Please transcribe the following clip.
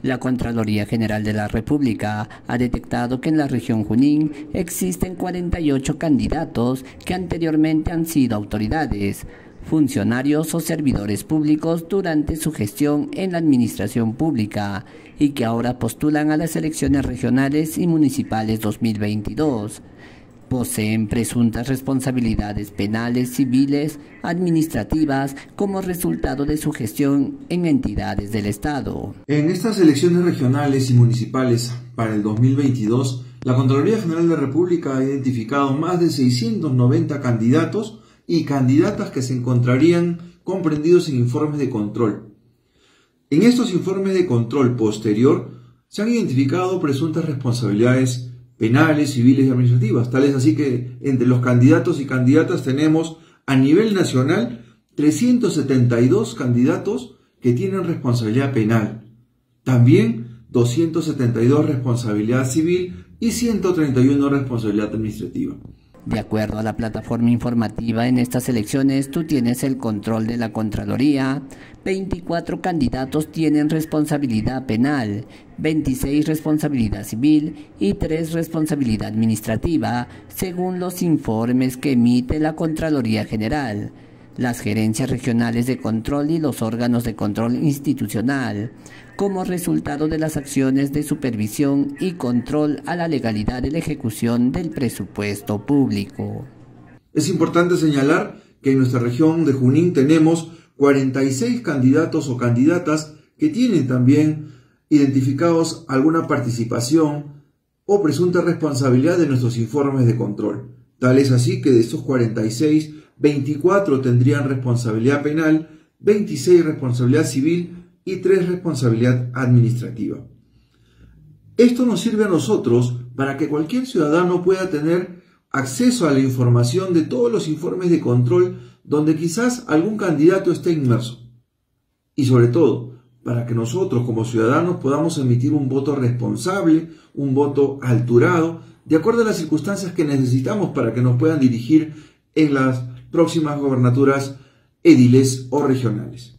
La Contraloría General de la República ha detectado que en la región Junín existen 48 candidatos que anteriormente han sido autoridades, funcionarios o servidores públicos durante su gestión en la administración pública y que ahora postulan a las elecciones regionales y municipales 2022. Poseen presuntas responsabilidades penales, civiles, administrativas como resultado de su gestión en entidades del Estado. En estas elecciones regionales y municipales para el 2022, la Contraloría General de la República ha identificado más de 690 candidatos y candidatas que se encontrarían comprendidos en informes de control. En estos informes de control posterior se han identificado presuntas responsabilidades penales, civiles y administrativas. Tal es así que entre los candidatos y candidatas tenemos a nivel nacional 372 candidatos que tienen responsabilidad penal. También 272 responsabilidad civil y 131 responsabilidad administrativa. De acuerdo a la plataforma informativa, en estas elecciones tú tienes el control de la Contraloría. 24 candidatos tienen responsabilidad penal, 26 responsabilidad civil y 3 responsabilidad administrativa, según los informes que emite la Contraloría General, las gerencias regionales de control y los órganos de control institucional, como resultado de las acciones de supervisión y control a la legalidad de la ejecución del presupuesto público. Es importante señalar que en nuestra región de Junín tenemos 46 candidatos o candidatas que tienen también identificados alguna participación o presunta responsabilidad de nuestros informes de control. Tal es así que de estos 46, 24 tendrían responsabilidad penal, 26 responsabilidad civil y 3 responsabilidad administrativa. Esto nos sirve a nosotros para que cualquier ciudadano pueda tener acceso a la información de todos los informes de control donde quizás algún candidato esté inmerso. Y sobre todo, para que nosotros como ciudadanos podamos emitir un voto responsable, un voto alturado, de acuerdo a las circunstancias que necesitamos para que nos puedan dirigir en las próximas gobernaturas ediles o regionales.